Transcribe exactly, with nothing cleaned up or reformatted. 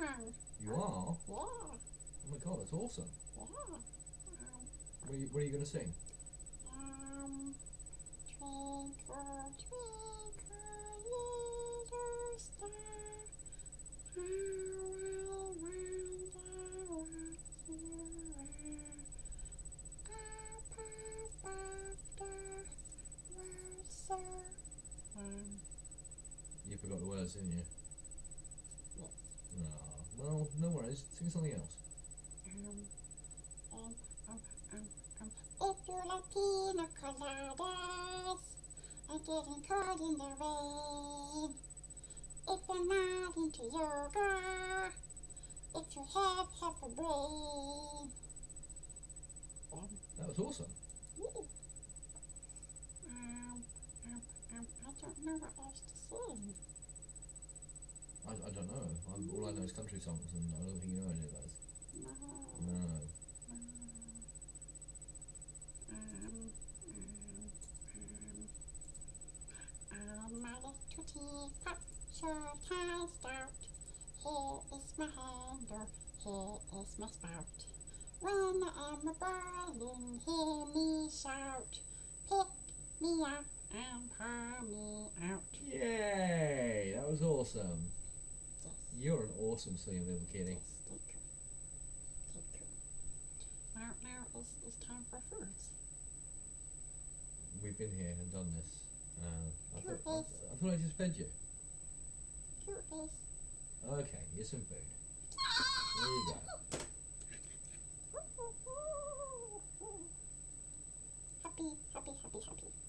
You are? Yeah. Oh my god, that's awesome. Yeah. Um, What are you, what are you going to sing? um, twinkle, twinkle, little star, how I wonder what you are, up above the world so um, You forgot the words, didn't you? yes. Oh, well, no worries. Sing something else. Um, um, um, um, um, if you like pina coladas and getting caught in the rain, if you're not into yoga, if you have half a brain. Um, That was awesome. yeah. um, um, um, I don't know what else to sing. I, I don't know. I'm, all I know is country songs, and I don't think you know any of those. No. No. No. Um, um, um, I'm a little teapot, short high stout. Here is my handle, here is my spout. When I am a boiling, hear me shout. Pick me up and pour me out. Yay! That was awesome. Yes. You're an awesome singer, little kitty. Yes, thank you. Thank you. Now, now it's, it's time for foods. We've been here and done this. Uh, I, thought, I, Cookies. I thought I just fed you. Cookies. Okay, here's some food. There you go. Happy, happy, happy, happy.